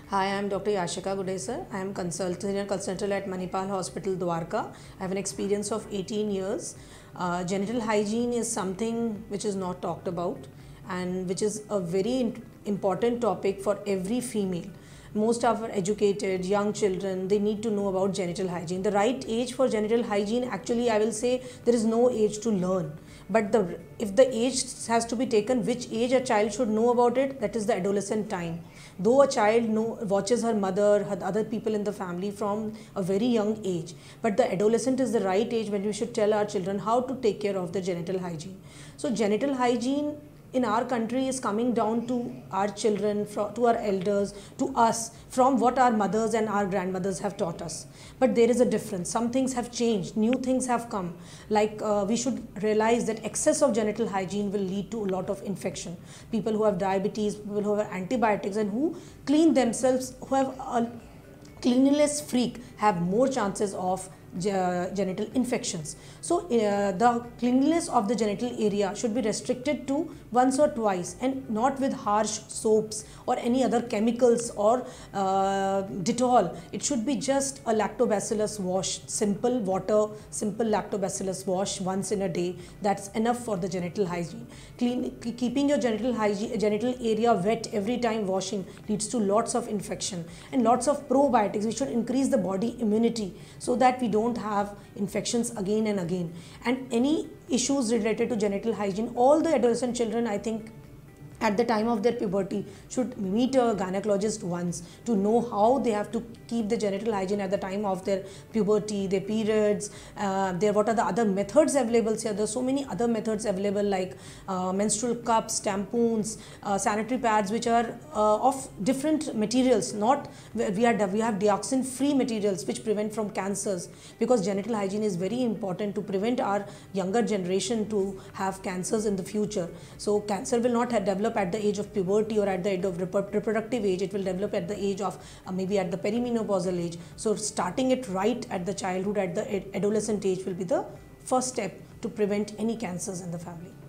Hi, I am Dr. Yashica Gudesar. I am senior consultant at Manipal Hospital Dwarka. I have an experience of 18 years. Genital hygiene is something which is not talked about and which is a very important topic for every female. Most of our educated young children, they need to know about genital hygiene. The right age for genital hygiene, actually I will say there is no age to learn. But if the age has to be taken, which age a child should know about it, that is the adolescent time. Though a child watches her mother, her other people in the family from a very young age, but the adolescent is the right age when we should tell our children how to take care of their genital hygiene. So genital hygiene in our country is coming down to our children, to our elders, to us, from what our mothers and our grandmothers have taught us. But there is a difference. Some things have changed, new things have come. Like we should realize that excess of genital hygiene will lead to a lot of infection. People who have diabetes, people who have antibiotics and who clean themselves, who have a cleanliness freak, have more chances of genital infections. So the cleanliness of the genital area should be restricted to once or twice and not with harsh soaps or any other chemicals or Dettol. It should be just a lactobacillus wash, simple water, simple lactobacillus wash once in a day. That's enough for the genital hygiene. Keeping your genital area wet every time washing leads to lots of infection and lots of probiotics. We should increase the body immunity so that we don't have infections again and again. And any issues related to genital hygiene, all the adolescent children, I think, at the time of their puberty should meet a gynecologist once to know how they have to keep the genital hygiene at the time of their puberty, their periods, what are the other methods available here. There are so many other methods available like menstrual cups, tampons, sanitary pads which are of different materials. We have dioxin free materials which prevent from cancers, because genital hygiene is very important to prevent our younger generation to have cancers in the future. So cancer will not develop at the age of puberty or at the age of reproductive age. It will develop at the age of maybe at the perimenopausal age. So starting it right at the childhood, at the adolescent age will be the first step to prevent any cancers in the family.